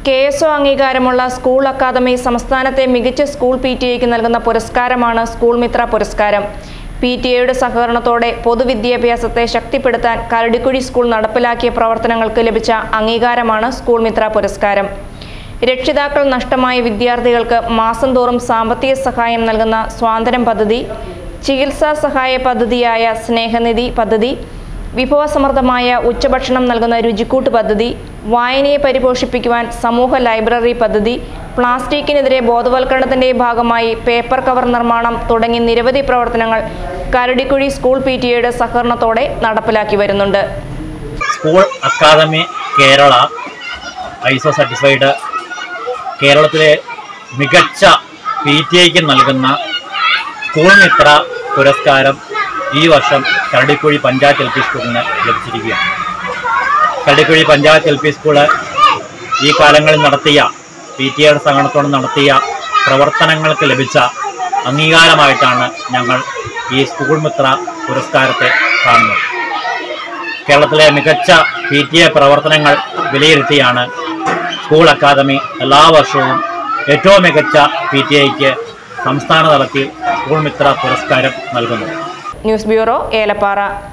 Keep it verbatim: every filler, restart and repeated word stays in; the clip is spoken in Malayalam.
കെ എസ് ഒ അംഗീകാരമുള്ള സ്കൂൾ അക്കാദമി സംസ്ഥാനത്തെ മികച്ച സ്കൂൾ പി ടി എക്ക് നൽകുന്ന പുരസ്കാരമാണ് സ്കൂൾ മിത്ര പുരസ്കാരം. പി ടി എയുടെ സഹകരണത്തോടെ പൊതുവിദ്യാഭ്യാസത്തെ ശക്തിപ്പെടുത്താൻ കരടിക്കുഴി സ്കൂൾ നടപ്പിലാക്കിയ പ്രവർത്തനങ്ങൾക്ക് ലഭിച്ച അംഗീകാരമാണ് സ്കൂൾ മിത്ര പുരസ്കാരം. രക്ഷിതാക്കൾ നഷ്ടമായ വിദ്യാർത്ഥികൾക്ക് മാസം തോറും സാമ്പത്തിക സഹായം നൽകുന്ന സ്വാതന്ത്ര്യം പദ്ധതി, ചികിത്സാ സഹായ പദ്ധതിയായ സ്നേഹനിധി പദ്ധതി, വിഭവസമൃദ്ധമായ ഉച്ചഭക്ഷണം നൽകുന്ന രുചിക്കൂട്ട് പദ്ധതി, വായനയെ പരിപോഷിപ്പിക്കുവാൻ സമൂഹ ലൈബ്രറി പദ്ധതി, പ്ലാസ്റ്റിക്കിനെതിരെ ബോധവൽക്കരണത്തിന്റെ ഭാഗമായി പേപ്പർ കവർ നിർമ്മാണം തുടങ്ങി നിരവധി പ്രവർത്തനങ്ങൾ കരടിക്കുഴി സ്കൂൾ പി ടി എയുടെ സഹകരണത്തോടെ നടപ്പിലാക്കി വരുന്നുണ്ട്. School academy Kerala ISO certified കേരളത്തിലെ മികച്ച പി ടി എക്ക് നൽകുന്ന സ്കൂൾ മിത്ര പുരസ്കാരം ഈ വർഷം കരടിക്കുഴി പഞ്ചായത്ത് എൽ പി സ്കൂളിന് ലഭിച്ചിരിക്കുകയാണ്. Karadikuzhi panchayat L P school ഈ കാലങ്ങളിൽ നടത്തിയ പി ടി എയുടെ സഹകരണത്തോടെ നടത്തിയ പ്രവർത്തനങ്ങൾക്ക് ലഭിച്ച അംഗീകാരമായിട്ടാണ് ഞങ്ങൾ ഈ സ്കൂൾ മിത്ര പുരസ്കാരത്തെ കാണുന്നത്. കേരളത്തിലെ മികച്ച പി ടി എ പ്രവർത്തനങ്ങൾ വിലയിരുത്തിയാണ് സ്കൂൾ അക്കാദമി എല്ലാ വർഷവും ഏറ്റവും മികച്ച പി ടി എക്ക് സംസ്ഥാന തലത്തിൽ സ്കൂൾ മിത്ര പുരസ്കാരം നൽകുന്നത്. News bureau, Elappara.